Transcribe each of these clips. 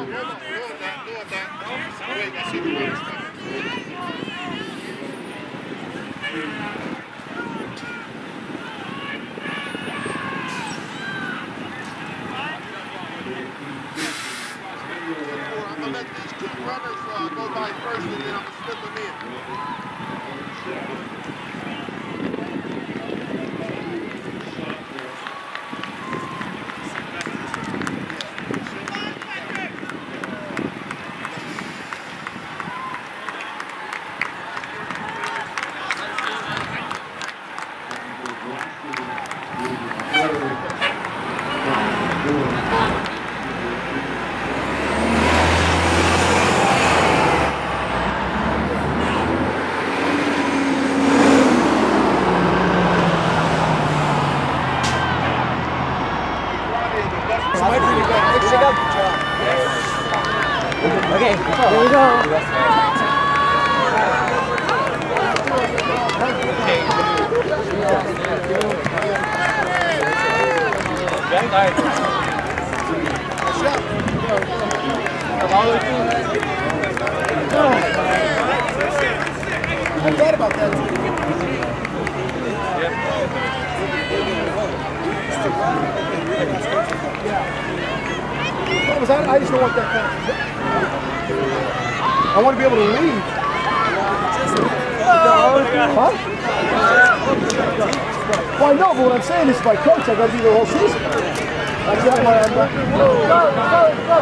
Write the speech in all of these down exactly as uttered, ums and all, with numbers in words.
Okay, here we go. I thought about that too. I, I just don't want that kind of... I want to be able to leave. Huh? Well, I know, but what I'm saying is if I coach, I got to be the whole season. That's not why I'm not... Go, go, go!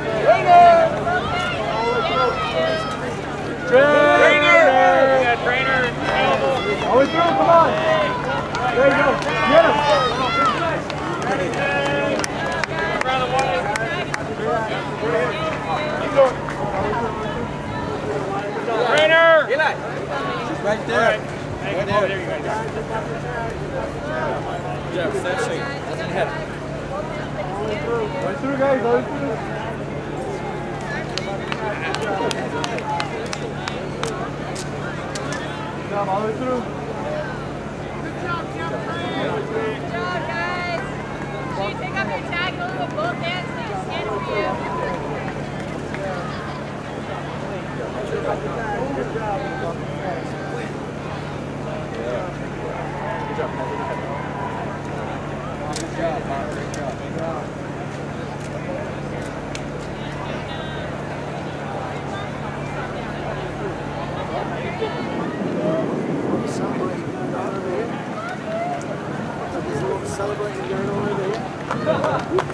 Trainer! Trainer! All the way through, come on. There you go. Get him. Keep going. Trainer! Eli! She's right there. Right. Right there. Oh, there you go. Yeah, set shape. That's in head. Right through, guys. All the way through. Good job, all the way through. Good job, guys. Should you take off your tag, go to both hands so you can stand for you. Good job. Good job. Good job, Bob. Great job. Good job. Celebrating going on over here.